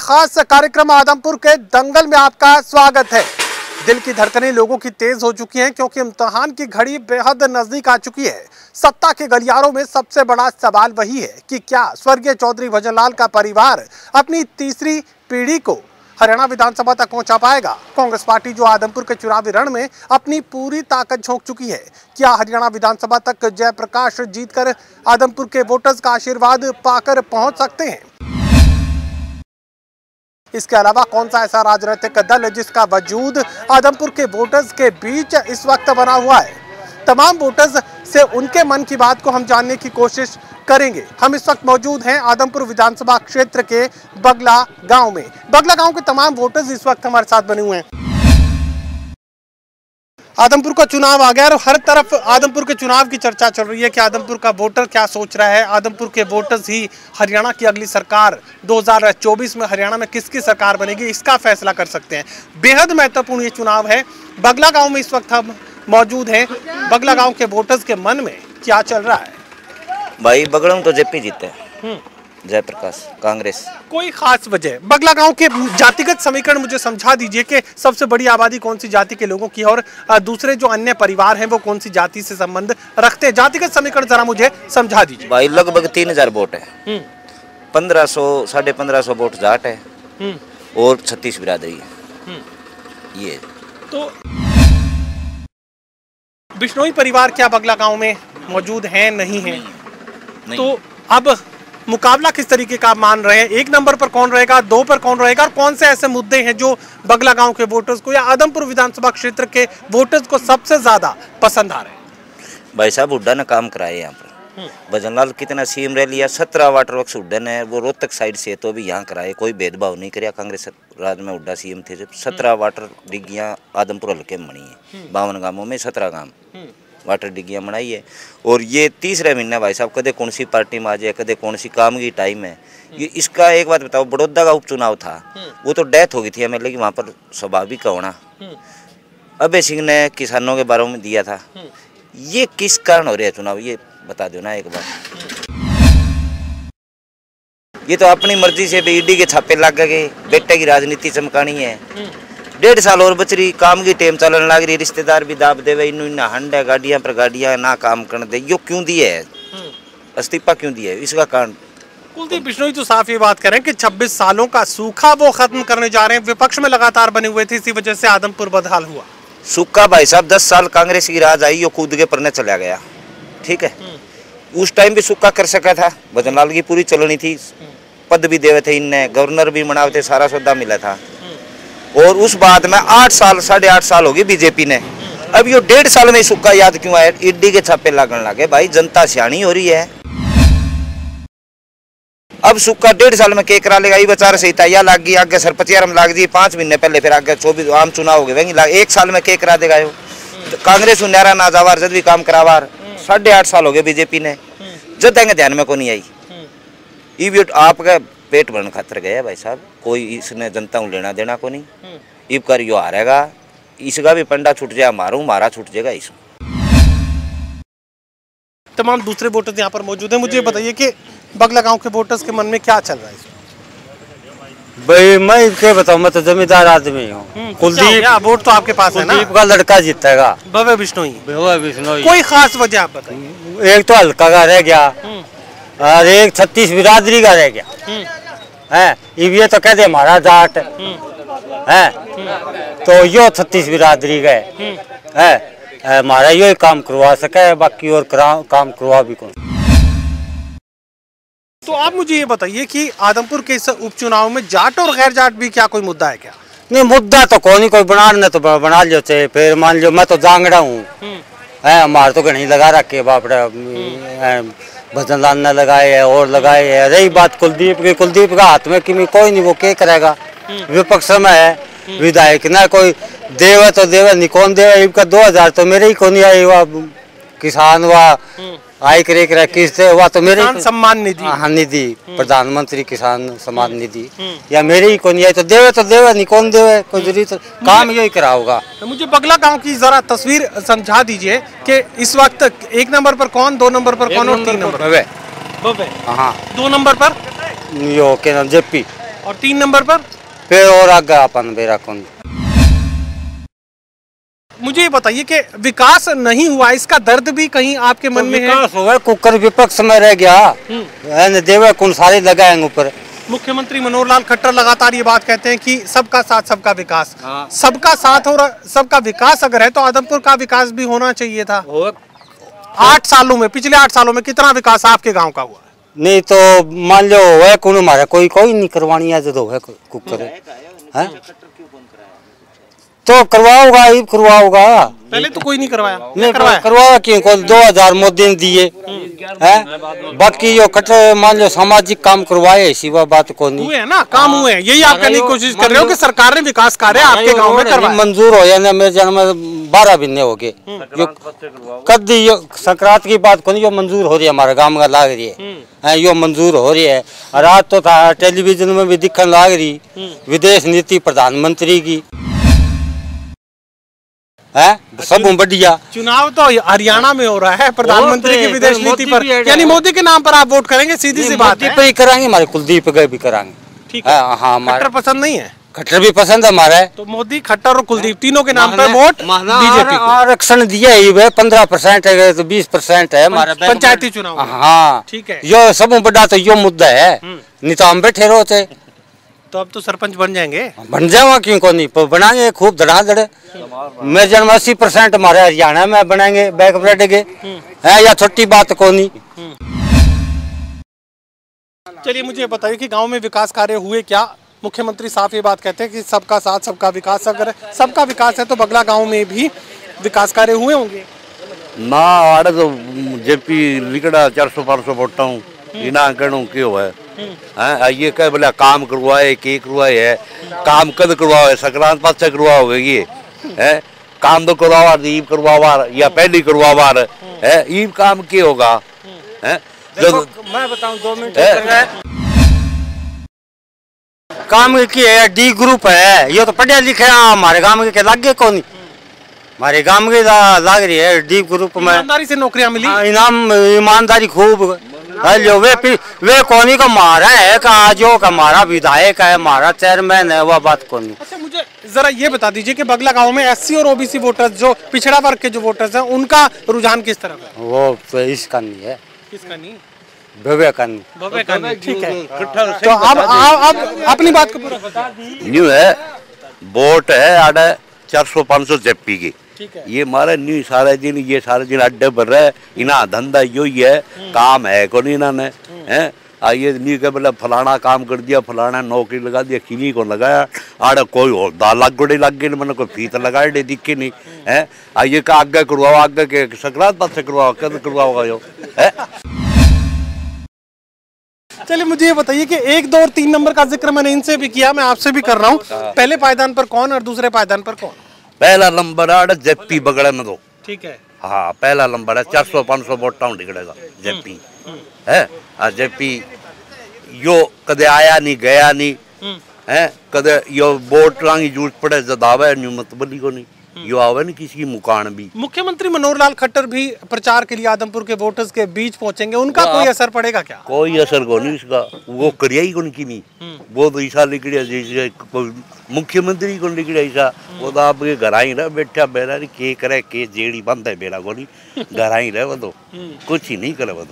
खास कार्यक्रम आदमपुर के दंगल में आपका स्वागत है। दिल की धड़कनें लोगों की तेज हो चुकी हैं क्योंकि इम्तिहान की घड़ी बेहद नजदीक आ चुकी है। सत्ता के गलियारों में सबसे बड़ा सवाल वही है कि क्या स्वर्गीय चौधरी भजनलाल का परिवार अपनी तीसरी पीढ़ी को हरियाणा विधानसभा तक पहुंचा पाएगा। कांग्रेस पार्टी जो आदमपुर के चुनावी रण में अपनी पूरी ताकत झोंक चुकी है, क्या हरियाणा विधानसभा तक जयप्रकाश जीतकर आदमपुर के वोटर्स का आशीर्वाद पाकर पहुंच सकते हैं? इसके अलावा कौन सा ऐसा राजनीतिक दल है जिसका वजूद आदमपुर के वोटर्स के बीच इस वक्त बना हुआ है? तमाम वोटर्स से उनके मन की बात को हम जानने की कोशिश करेंगे। हम इस वक्त मौजूद हैं आदमपुर विधानसभा क्षेत्र के बगला गांव में। बगला गांव के तमाम वोटर्स इस वक्त हमारे साथ बने हुए हैं। आदमपुर का चुनाव आ गया और हर तरफ आदमपुर के चुनाव की चर्चा चल रही है कि आदमपुर का वोटर क्या सोच रहा है। आदमपुर के वोटर्स ही हरियाणा की अगली सरकार 2024 में हरियाणा में किसकी सरकार बनेगी इसका फैसला कर सकते हैं। बेहद महत्वपूर्ण ये चुनाव है। बगला गांव में इस वक्त हम मौजूद हैं। बगला गांव के वोटर्स के मन में क्या चल रहा है? भाई बगड़ा में तो जेपी जीते, जयप्रकाश कांग्रेस। कोई खास वजह? बगला गांव के जातिगत समीकरण मुझे समझा दीजिए कि सबसे बड़ी आबादी कौन सी जाति के लोगों की है और दूसरे जो अन्य परिवार हैं वो कौन सी जाति से संबंध रखते हैं। जातिगत समीकरण जरा मुझे समझा दीजिए। भाई लगभग 3000 वोट है, 1500 1550 वोट जाट है और 36 बिरादरी है। ये तो बिश्नोई परिवार क्या बगला गांव में मौजूद हैं? नहीं है। तो अब मुकाबला किस तरीके का मान रहे हैं? एक नंबर पर कौन रहेगा, दो पर कौन रहेगा और कौन से ऐसे मुद्दे हैं जो बगला गांव के वोटर्स को या आदमपुर विधानसभा क्षेत्र के वोटर्स को सबसे ज्यादा पसंद आ रहे हैं? भाई साहब हुड्डा ने काम कराए यहाँ पर। भजनलाल कितना सीएम रह लिया, 17 वाटर वर्क्स हुड्डा ने, वो रोहतक साइड से तो भी यहाँ कराए, कोई भेदभाव नहीं कराया। कांग्रेस राज में हुड्डा सीएम थे जब 17 वाटर डिग्गियाँ आदमपुर हल्के में बनी है। 52 गांवों में 17 गांव वाटर डिग्गियाँ बनाई है। और ये तीसरे महीना भाई साहब कदे कौन सी पार्टी में आ जाए, कदे कौन सी काम की टाइम है। ये इसका एक बात बताओ, बड़ौदा का उपचुनाव था, वो तो डेथ हो गई थी एमएलए की, वहाँ पर स्वाभाविक का होना। अभय सिंह ने किसानों के बारे में दिया था। ये किस कारण हो रहा है चुनाव, ये बता दो ना एक बार। ये तो अपनी मर्जी से ईडी के छापे लग गए, बेटे की राजनीति चमकानी है। 1.5 साल और बच रही, काम की टेम चलन लग रही, रिश्तेदार भी दाब देवे, इन हंड है गाड़ियां पर गाड़ियां ना काम कर दे। यो क्यों दिए है, इस्तीफा क्यों दिया है, इसका कारण? कुलदीप बिश्नोई तो साफ ये बात करें कि 26 सालों का सूखा वो खत्म करने जा रहे हैं। विपक्ष में लगातार बने हुए थे, इसी वजह से आदमपुर बदहाल हुआ। सूखा भाई साहब 10 साल कांग्रेस की राज आई, यो कूद के परने चला गया। ठीक है, उस टाइम भी सूखा कर सका था, भजनलाल की पूरी चलनी थी, पद भी देवे थे, इनने गवर्नर भी बनावे थे, सारा सौदा मिला था। और उस बाद में 8 साल 8.5 साल हो गई बीजेपी ने। अब ये 1.5 साल में सूखा याद क्यों आया? ईडी के छापे लगने लगे। भाई जनता सियाणी हो रही है। अब सूखा 1.5 साल में के करा लेगा? ये बेचारे से तैयार लाग गई, आगे सरपंचियार में लाग दी 5 महीने पहले, फिर आगे 24 आम चुनाव हो गए, 1 साल में के करा देगा। तो कांग्रेस न्यारा ना जावार जब भी काम करावार 8.5 साल हो गए बीजेपी ने, जब तक ध्यान में को नहीं आई। ये आपका पेट भरने खातर गया भाई साहब, कोई इसने जनता को लेना देना को नहीं। इब कर यो हारेगा, इसका भी पंडा छूट जाए, मारूं मारा छूट जाएगा। इस तमाम दूसरे वोटर्स यहाँ पर मौजूद हैं। मुझे बताइए कि बगला गांव के वोटर्स के मन में क्या चल रहा है? भाई मैं क्या बताऊं, मैं तो जमींदार आदमी हूँ। कुलदीप, वोट तो आपके पास है ना? कुलदीप का लड़का जीतेगा, भव्य बिश्नोई। बिश्नोई। कोई खास वजह आप बताइए? एक तो हल्का का रह गया और एक 36 बिरादरी का रह गया है। ये तो कहते हमारा जाट है, तो यो 36 बिरादरी गए है, हमारा यो काम करवा सके, बाकी और काम करवा भी कौन। तो आप मुझे ये बताइए कि आदमपुर के इस उपचुनाव में जाट और गैर जाट भी क्या कोई मुद्दा है क्या? नहीं, मुद्दा तो कोई बनाने तो बना लो थे। फिर मान लो मैं तो जांगड़ा हूँ, हमारे तो घनी लगा रखे बापड़ा, भजनलाल ने लगाए है और लगाए है। रही बात कुलदीप की, कुलदीप का हाथ में कि कोई नहीं, वो क्या करेगा? विपक्ष में है, विधायक ना कोई देवे तो देवे, नहीं कौन देवे। इनका 2000 तो मेरे ही को नहीं आई, वह किसान वा आई करे किससे हुआ तो मेरे सम्मान निधि, हाँ निधि, प्रधानमंत्री किसान सम्मान निधि, या मेरे ही को नहीं आई तो देवे नहीं कौन देवे, कोई जरूरत काम यही करा होगा। तो मुझे बगला गांव की जरा तस्वीर समझा दीजिए कि इस वक्त 1 नंबर पर कौन, 2 नंबर पर कौन और 3 नंबर? हाँ, 2 नंबर पर यो के नाम जेपी और 3 नंबर पर फिर और आगे अपन बेरा कौन। मुझे ये बताइए कि विकास नहीं हुआ, इसका दर्द भी कहीं आपके मन में है? विकास हुआ, कुकर विपक्ष में रह गया, देवे कौन सारे लगाएंगे ऊपर। मुख्यमंत्री मनोहर लाल खट्टर लगातार ये बात कहते हैं कि सबका साथ सबका विकास। सबका साथ और सबका विकास अगर है तो आदमपुर का विकास भी होना चाहिए था। 8 सालों में, पिछले 8 सालों में कितना विकास आपके गांव का हुआ? नहीं तो मान लो है कौन हमारा कोई नहीं करवानी है जो है कुकर है तो करवाओगा ही करवाओगा। पहले तो कोई नहीं करवाया। नहीं करवाया क्यों? को 2000 मोदी ने दिए हैं, बाकी जो कटर मान लो सामाजिक काम करवाए सिवा बात को नहीं हुए ना, काम हुए हैं। यही आप करने की कोशिश कर रहे हो कि सरकार ने विकास कार्य आपके गांव में करवाया। मंजूर हो जाए मेरे जन्म 12 महीने हो गए कदी संक्रांत की बात को नहीं, जो मंजूर हो रही है हमारे गाँव में लाग रही है, यो मंजूर हो रही है। रात तो था टेलीविजन में भी दिखने लाग रही विदेश नीति प्रधानमंत्री की है, सब बढ़िया। चुनाव तो हरियाणा में हो रहा है, प्रधानमंत्री की विदेश नीति पर, यानी मोदी के नाम पर आप वोट करेंगे? सीधी सी बात है। पे ही कराएंगे, हमारे कुलदीप गए भी कराएंगे। ठीक है। हाँ, खट्टर पसंद नहीं है? खट्टर भी पसंद है हमारा। तो मोदी, खट्टर और कुलदीप तीनों के नाम पर वोट बीजेपी को। आरक्षण दिया ही 15% है तो 20% है हमारा पंचायती चुनाव। हाँ ठीक है। यो सब बड़ा तो यो मुद्दा है, नहीं तो हम बैठे रहते। तो अब तो सरपंच बन जाएंगे? बन जाऊंगा क्यों को नहीं, बनाएंगे खूब धड़ाधड़। मेरे जन्म 80% हमारे हरियाणा में बनाएंगे बैक ब्रेड के है, या छोटी बात को नहीं। चलिए मुझे बताइए कि गांव में विकास कार्य हुए क्या? मुख्यमंत्री साफ ये बात कहते हैं कि सबका साथ सबका विकास। अगर सबका विकास है तो बगला गांव में भी विकास कार्य हुए होंगे ना। आड़े तो जेपी लिकड़ा 400-500 वोटा हूँ इना कहूँ क्यों है ये कह बोला काम करवाए के करवाए है, काम कद करवाओ संक्रांत पास से करवाओगे ये है, काम तो करवावा ईब करवावा या पहली करवावा है, ईब काम क्या होगा है? मैं बताऊं 2 मिनट काम की है, डी ग्रुप है, ये तो पढ़िया लिखे हमारे गांव के लागे कौन नहीं, हमारे गांव के लाग रही है डी ग्रुप में। ईमानदारी से नौकरियां मिली? इनाम ईमानदारी खूब। वे कोनी का मारा है का जो का मारा विधायक है, हमारा चेयरमैन है, वह बात कोनी। अच्छा मुझे जरा ये बता दीजिए कि बगला गांव में एससी और ओबीसी वोटर्स, जो पिछड़ा वर्ग के जो वोटर्स हैं, उनका रुझान किस तरफ है? वो तो इसका नहीं है। किसका नहीं? भव्य का नहीं। भव्य का नहीं। ठीक है। तो अब अपनी बात को पूरा बता दी। न्यू है वोट है आड़े 400-500 जेपी की। ये मारे न्यू सारे दिन अड्डे पर रहे, इना धंधा यो ही है, काम है को नहीं इन्होंने है। आइए न्यू के बोले फलाना काम कर दिया, फलाना नौकरी लगा दिया, किन्हीं को लगाया आड़े कोई और दाल गोड़े लग गए, मैंने कोई फीस लगाए डे दिखे नहीं है। आइए का आगे करवाओ, आगे के संक्रांत पास से करवाओ, कद करवाओगा यो है। चलिए मुझे ये बताइए कि 1, 2 और 3 नंबर का जिक्र मैंने इनसे भी किया, मैं आपसे भी कर रहा हूँ। पहले पायदान पर कौन और दूसरे पायदान पर कौन? पहला नंबर आड़े जेपी बगड़े में दो। ठीक है। हाँ पहला नंबर है, 400-500 वोटा निकलेगा जेपी है। जेपी यो कदे आया नहीं गया नहीं है, कदे यो वोट की जरूरत पड़े जदावे न्यू मत बोली को नहीं, यो आवे नहीं किसी की मुकान भी। मुख्यमंत्री मनोहर लाल खट्टर भी प्रचार के लिए आदमपुर के वोटर्स के बीच पहुंचेंगे, उनका कोई असर पड़ेगा क्या? कोई असर को नहीं इसका, वो करिया ही कौन की नहीं, वो तो ईसा निकलिया जैसे कोई मुख्यमंत्री को निकलिया ईसा, वो तो आपके घर ही रहे बैठा बेरा के करे के जेड़ी बंद है बेरा को नहीं, घर ही रहे वो तो कुछ ही नहीं करे वो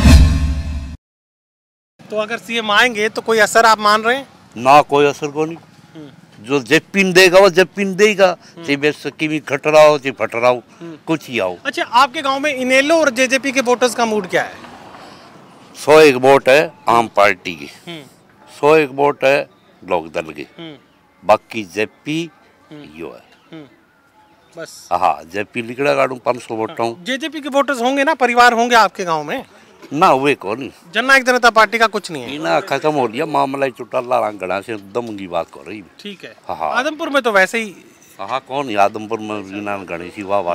तो अगर सीएम आएंगे तो कोई असर आप मान रहे हैं? ना कोई असर को नहीं, जो जेपिन देगा वो जेपिन देगा, चाहे खटराओ चाहे फटराओ कुछ ही आओ। अच्छा आपके गांव में इनेलो और जेजेपी के वोटर्स का मूड क्या है? 101 वोट है आम पार्टी की, 101 वोट है लोक दल की, बाकी जेपी यो है बस। हाँ जेपी लिखड़ा गाड़ू 500 वोट हूँ। जेजेपी के वोटर्स होंगे ना, परिवार होंगे आपके गांव में? ना हुए कौन, जननायक जनता पार्टी का कुछ नहीं है ना, खत्म हो लिया मामला, चुटाला रंगड़ा से दम की बात कर रही। ठीक है। हाँ आदमपुर में तो वैसे ही हाँ कौन आदमपुर में गणेश वाह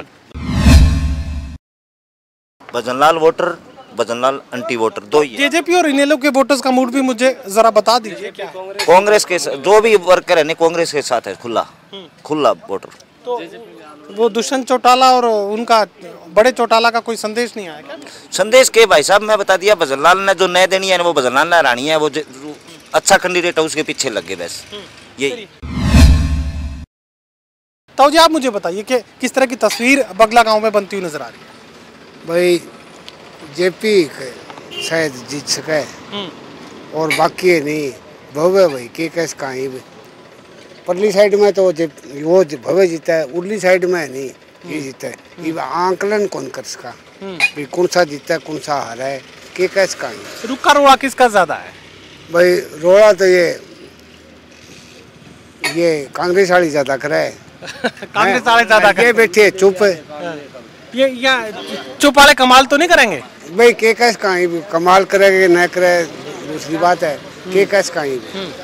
Bhajanlal voter, Bhajanlal anti voter दो ही। जेजेपी और इनेलो के वोटर्स का मूड भी मुझे जरा बता दीजिए क्या? कांग्रेस के जो भी वर्कर है कांग्रेस के साथ है, खुला वोटर। तो वो दुष्यंत चौटाला और उनका बड़े चौटाला का कोई संदेश नहीं आया क्या? संदेश के भाई साहब मैं बता दिया, भजनलाल ने जो नए देनी है वो भजनलाल ने हरानी है, वो अच्छा कैंडिडेट है उसके पीछे लग गए बस यही। तो जी आप मुझे बताइए कि किस तरह की तस्वीर बगला गांव में बनती हुई नजर आ रही है? भाई जेपी शायद जीत सके और बाकी नहीं भव्य भाई के कैसे कहीं भी परली साइड में तो वो भव्य जीता है, उर्ली साइड में नहीं ये जीता है। ये आंकलन कौन कर सका भाई कौन सा जीता है कौन सा हारा है के कैसे कहीं। रुका रोड़ा किसका ज्यादा है? भाई रोड़ा तो ये कांग्रेस वाली ज्यादा करा है। कांग्रेस वाले ज्यादा ये बैठे चुप है। ये या चुप वाले कमाल तो नहीं करेंगे? भाई के कैसे कहीं कमाल करेगा न करे दूसरी बात है के कैसे कहीं।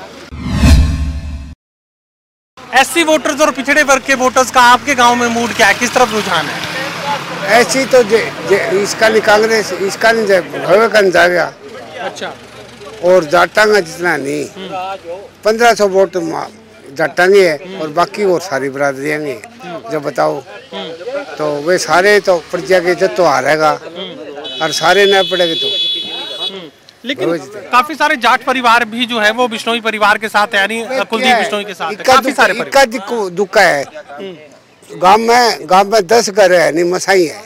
एससी वोटर्स और पिछड़े वर्ग के वोटर्स का आपके गांव में मूड क्या है, किस तरफ रुझान है? ऐसी तो इसका नहीं कांग्रेस इसका नहीं भव्य का नहीं जाएगा। अच्छा। और जाटांगा जितना नहीं 1500 वोट जाटांगे है और बाकी और सारी बरादरियाँ जब बताओ तो वे सारे तो प्रजा के जब तो हारेगा और सारे न पड़ेगा तो। लेकिन काफी सारे जाट परिवार भी जो है वो बिश्नोई परिवार के साथ है, यानी कुलदीप बिश्नोई के साथ है। काफी सारे परिवार दुख है गांव में 10 घर है नहीं मसाई है।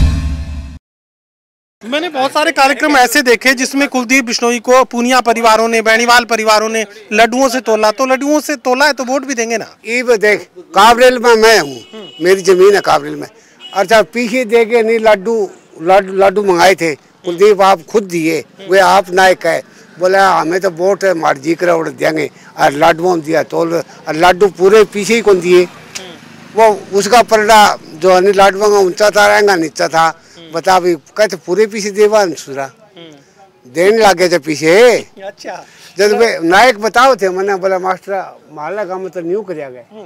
मैंने बहुत सारे कार्यक्रम ऐसे देखे जिसमें कुलदीप बिश्नोई को पूनिया परिवारों ने बेनीवाल परिवारों ने लड्डुओं से तोला, तो लड्डुओं से तोला है तो वोट भी देंगे ना। ये देख काबरेल में मैं हूँ, मेरी जमीन है काबरेल में। अच्छा पीछे देके नहीं लड्डू मंगाए थे कुलदीप आप खुद दिए वे आप नायक है बोला हमें तो वोट है मार जी कर उड़ देंगे और लड्डुओं दिया तोल और लड्डू पूरे पीछे ही कौन दिए वो उसका पलड़ा जो है लड्डुओं का ऊंचा था रहेगा नीचा था बता भी कहते पूरे पीछे देवा सुरा देने लगे थे पीछे। अच्छा। जब वे नायक बताओ थे मैंने बोला मास्टर माला का मतलब न्यू कर गए।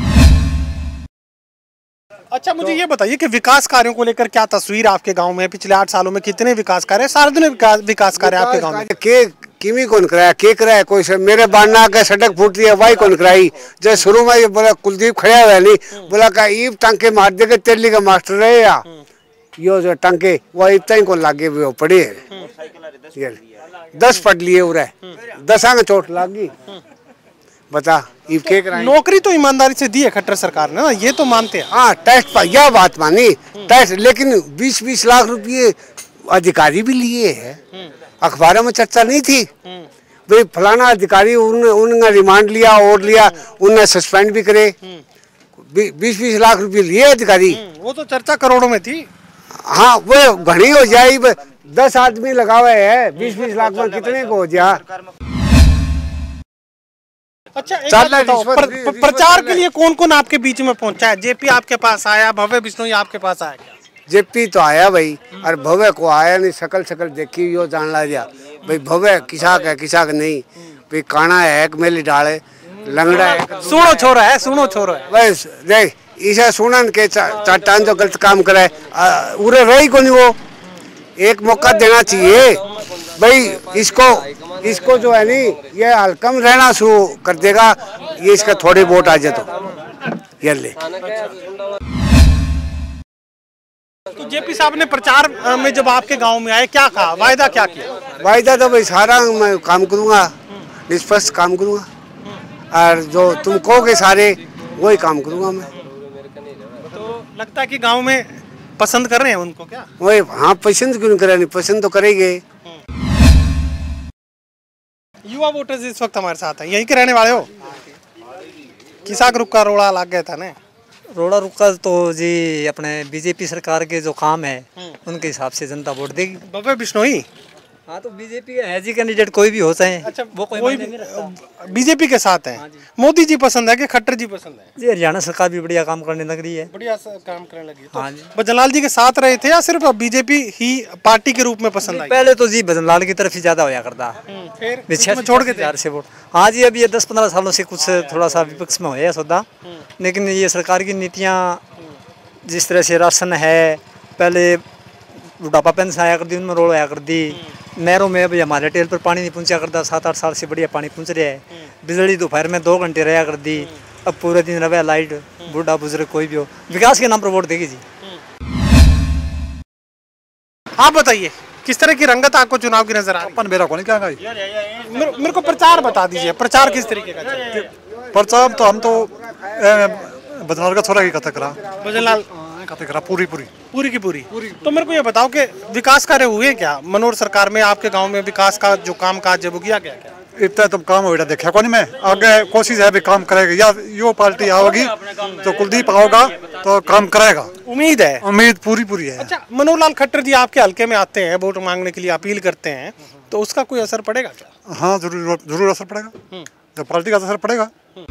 अच्छा मुझे ये बताइए कि विकास कार्यों को लेकर क्या तस्वीर आपके गांव में पिछले 8 सालों में कितने विकास कार्य सार्वजनिक विकास कार्य आपके गांव में? किमी कौन कराया के कराया कोई मेरे बांधना का सड़क फूट रही है वही कौन कराई। जब शुरू में ये बोला कुलदीप खड़ा हुआ नहीं बोला का ईब टांके मार देगा तेली का मास्टर रहे या यो जो टांके वो ईब टाइम को लागे वो पड़े 10 पट लिए उरे 10 में चोट लागी बता ये के कराई। नौकरी तो ईमानदारी से दी है खट्टर सरकार ने ना, ये तो मानते हैं। हाँ टेस्ट पर यह बात मानी टेस्ट लेकिन 20-20 लाख रुपये अधिकारी भी लिए है अखबारों में चर्चा नहीं थी भाई फलाना अधिकारी उन्होंने रिमांड लिया और लिया उन्हें सस्पेंड भी करे 20-20 लाख रुपये लिए अधिकारी। वो तो चर्चा करोड़ों में थी। हाँ वो घनी हो जाए 10 आदमी लगा हुए है 20-20 लाख में कितने को हो जा। अच्छा प्रचार के लिए कौन कौन आपके बीच में पहुंचा है? जेपी आपके पास आया, भव्य बिश्नोई आपके पास आया क्या? जेपी तो आया भाई और भव्य को आया नहीं शकल देखी यो जान ला दिया भाई भव्य किसाक है किसाक नहीं भाई काना है एक मेली डाले लंगड़ा है सुनो छोरा है बस देख इसे सुनन के चाटान जो गलत काम करे उरे रही को नहीं वो एक मौका देना चाहिए भाई इसको जो है नहीं ये हल्कम रहना शुरू कर देगा ये इसका थोड़े वोट आ जाए तो ये ले। तो जेपी साहब ने प्रचार में जब आपके गांव में आए क्या कहा, वायदा क्या किया? वायदा तो भाई सारा मैं काम करूंगा निष्पक्ष काम करूंगा और जो तुम कहोगे सारे वही काम करूंगा मैं। तो लगता है कि गांव में पसंद कर रहे हैं उनको क्या? वही हाँ पसंद क्यों करे नहीं पसंद तो करेंगे। युवा वोटर्स इस वक्त हमारे साथ हैं, यहीं के रहने वाले हो? किसाक रुका रोड़ा लग गया था ना? रोड़ा रुका तो जी अपने बीजेपी सरकार के जो काम है उनके हिसाब से जनता वोट देगी। भव्य बिश्नोई हाँ तो बीजेपी का है जी कैंडिडेट कोई भी हो चाहे। अच्छा वो कोई बीजेपी के साथ है। मोदी जी पसंद है कि खट्टर जी पसंद है? जी हरियाणा सरकार भी बढ़िया काम करने लग रही है। बढ़िया काम करने लगी तो हाँ जी। भजनलाल जी के साथ रहे थे या सिर्फ बीजेपी ही पार्टी के रूप में पसंद आई? पहले तो जी भजनलाल की तरफ ही ज्यादा होया करता फिर छोड़ के थे से वोट। हाँ जी अभी ये 10-15 सालों से कुछ थोड़ा सा विपक्ष में होया सौदा लेकिन ये सरकार की नीतियाँ जिस तरह से राशन है पहले बुढ़ापा पेंशन आया कर दी उनमें रोल आया कर दी नहरों में अभी हमारे टेल पर पानी नहीं पहुंचा करता 7-8 साल से बढ़िया पानी पहुंच रहा है। बिजली दोपहर में 2 घंटे रहा कर दी अब पूरे दिन रहे लाइट बूढ़ा बुजुर्ग कोई भी हो विकास के नाम पर वोट देगी जी। आप बताइए किस तरह की रंगत आपको चुनाव की नजर आ रही अपन मेरा को नहीं क्या गई है? मेरे को प्रचार बता दीजिए, प्रचार किस तरीके का चल रहा है? परचाम तो हम तो बदनाल का थोड़ा ही कथा करा भजनलाल कथा करा पूरी पूरी पूरी की पूरी। तो मेरे को ये बताओ कि विकास कार्य हुए क्या मनोहर सरकार में? आपके गांव में विकास का जो काम काज है वो किया गया क्या? इतना तुम काम हो देखा को नहीं मैं आगे कोशिश है भी काम करेगा या यो पार्टी आओगी तो कुलदीप आओगा तो काम करेगा, उम्मीद है, उम्मीद पूरी पूरी है। अच्छा, मनोहर लाल खट्टर जी आपके हल्के में आते हैं, वोट मांगने के लिए अपील करते हैं, तो उसका कोई असर पड़ेगा क्या? हाँ जरूर जरूर असर पड़ेगा, तो पार्टी का असर पड़ेगा।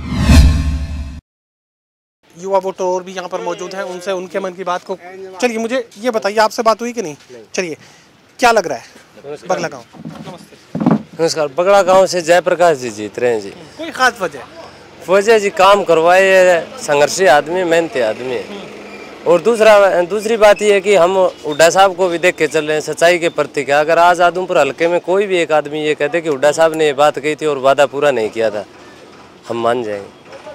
युवा वोटर और भी यहाँ पर मौजूद हैं, उनसे उनके मन की बात को, चलिए मुझे ये बताइए, आपसे बात हुई कि नहीं? चलिए, क्या लग रहा है बगला गाँव? नमस्ते। नमस्कार। बगड़ा गांव से जयप्रकाश जी जीत रहे हैं जी। कोई खास वजह? वजह जी काम करवाए, संघर्षी आदमी, मेहनती आदमी है। और दूसरी बात यह है कि हम हुड्डा साहब को भी देख के चल रहे हैं, सच्चाई के प्रतीक है। अगर आज आदमपुर हल्के में कोई भी एक आदमी ये कहते कि हुड्डा साहब ने ये बात कही थी और वादा पूरा नहीं किया था, हम मान जाएंगे।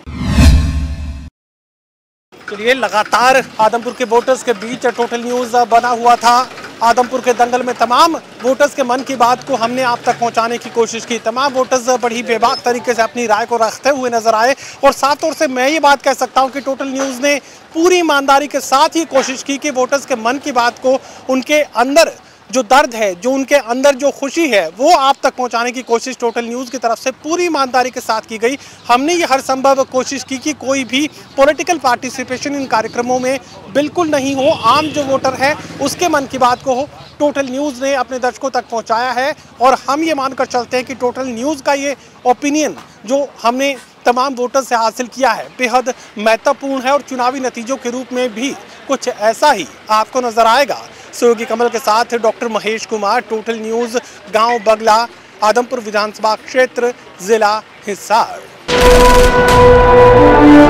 चलिए, लगातार आदमपुर के वोटर्स के बीच टोटल न्यूज़ बना हुआ था। आदमपुर के दंगल में तमाम वोटर्स के मन की बात को हमने आप तक पहुंचाने की कोशिश की। तमाम वोटर्स बड़ी बेबाक तरीके से अपनी राय को रखते हुए नजर आए और साफ तौर से मैं ये बात कह सकता हूं कि टोटल न्यूज़ ने पूरी ईमानदारी के साथ ही कोशिश की कि वोटर्स के मन की बात को, उनके अंदर जो दर्द है, जो उनके अंदर जो खुशी है, वो आप तक पहुंचाने की कोशिश टोटल न्यूज़ की तरफ से पूरी ईमानदारी के साथ की गई। हमने ये हर संभव कोशिश की कि कोई भी पॉलिटिकल पार्टिसिपेशन इन कार्यक्रमों में बिल्कुल नहीं हो, आम जो वोटर है उसके मन की बात को टोटल न्यूज़ ने अपने दर्शकों तक पहुंचाया है। और हम ये मानकर चलते हैं कि टोटल न्यूज़ का ये ओपिनियन जो हमने तमाम वोटर से हासिल किया है बेहद महत्वपूर्ण है और चुनावी नतीजों के रूप में भी कुछ ऐसा ही आपको नजर आएगा। सहयोगी कमल के साथ doctor Mahesh Kumar, total news, गांव बगला, आदमपुर विधानसभा क्षेत्र, जिला हिसार।